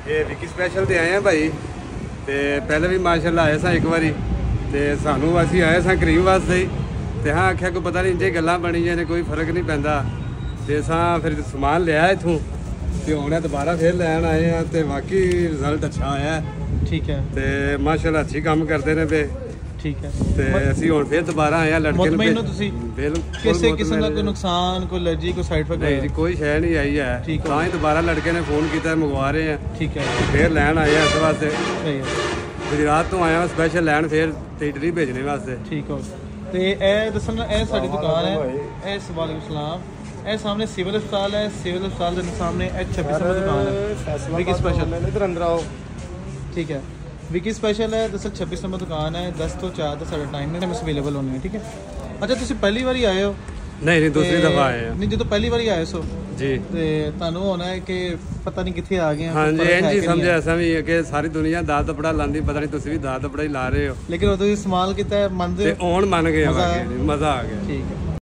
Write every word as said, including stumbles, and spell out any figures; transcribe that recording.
ਇਹ ਵਿੱਕੀ ਸਪੈਸ਼ਲ ਤੇ ਆਏ ਆ ਭਾਈ ਤੇ ਪਹਿਲੇ ਵੀ ਮਾਸ਼ਾਅੱਲਾ ਆਏ ਸਾਂ ਇੱਕ ਵਾਰੀ ਤੇ ਸਾਨੂੰ ਅਸੀਂ ਆਏ ਸਾਂ ਕਰੀਮ ਵਾਸਤੇ ਹੀ ਤੇ ਹਾਂ ਆਖਿਆ ਕੋਈ ਪਤਾ ਨਹੀਂ ਜੇ ਗੱਲਾਂ ਬਣੀਆਂ ਨੇ ਕੋਈ ਫਰਕ ਨਹੀਂ ਪੈਂਦਾ ਤੇ ਸਾਂ ਫਿਰ ਸਮਾਨ ਲਿਆ ਇੱਥੋਂ ਤੇ ਹੁਣ ਦੁਬਾਰਾ ਫਿਰ ਲੈਣ ਆਏ ਆ ਤੇ ਬਾਕੀ ਰਿਜ਼ਲਟ ਅੱਛਾ ਆਇਆ। ਠੀਕ ਹੈ ਤੇ ਮਾਸ਼ਾਅੱਲਾ ਅੱਛੀ ਕੰਮ ਕਰਦੇ ਨੇ ਤੇ ਠੀਕ ਹੈ ਤੇ ਅਸੀਂ ਹੁਣ ਫਿਰ ਦੁਬਾਰਾ ਆਏ ਆ ਲੜਕੇ ਨੂੰ ਮੁਤਮਈਨ ਹੋ ਤੁਸੀਂ ਬਿਲਕੁਲ ਕਿਸੇ ਕਿਸਮ ਦਾ ਕੋਈ ਨੁਕਸਾਨ ਕੋਈ ਐਲਰਜੀ ਕੋਈ ਸਾਈਡ ਇਫੈਕਟ ਨਹੀਂ ਜੀ ਕੋਈ ਸ਼ੈ ਨਹੀਂ ਆਈ ਹੈ ਤਾਂ ਹੀ ਦੁਬਾਰਾ ਲੜਕੇ ਨੇ ਫੋਨ ਕੀਤਾ ਮੰਗਵਾ ਰਹੇ ਆ। ਠੀਕ ਹੈ ਫਿਰ ਲੈਣ ਆਏ ਆ ਇਸ ਵਾਸਤੇ ਸਹੀ ਹੈ ਗੁਜਰਾਤ ਤੋਂ ਆਇਆ ਸਪੈਸ਼ਲ ਲੈਣ ਫਿਰ ਤੇ ਇਟਲੀ ਭੇਜਣੇ ਵਾਸਤੇ। ਠੀਕ ਹੋ ਤੇ ਇਹ ਦੱਸਣ ਇਹ ਸਾਡੀ ਦੁਕਾਨ ਹੈ ਇਹ ਵਾਲੇਕੁਮ ਸਲਾਮ ਇਹ ਸਾਹਮਣੇ ਸਿਵਲ ਹਸਪਤਾਲ ਹੈ ਸਿਵਲ ਹਸਪਤਾਲ ਦੇ ਸਾਹਮਣੇ ਇਹ ਛੱਬੀ ਨੰਬਰ ਦੁਕਾਨ ਹੈ ਵਿਕੀ ਸਪੈਸ਼ਲ ਇਧਰ ਅੰਦਰ ਆਓ। ठीक है विकी स्पेशल है दरअसल छब्बीस नंबर दुकान है दस तो चार का साढ़ा टाइम है अवेलेबल होने हैं। ठीक है अच्छा तुम पहली बारी आए हो? नहीं नहीं दूसरी दफा आए हैं। नहीं जो तो पहली बारी आए सो जी ते तानू होना है कि पता नहीं कितने आ गए हैं। हाँ जी एन जी समझे ऐसा भी है कि सारी दुनिया दाल दपड़ा लांदी पता नहीं तुम भी दाल दपड़ा ही ला रहे हो लेकिन वो तो इस्तेमाल किया मनते ऑन मन गए मजा आ गया। ठीक है।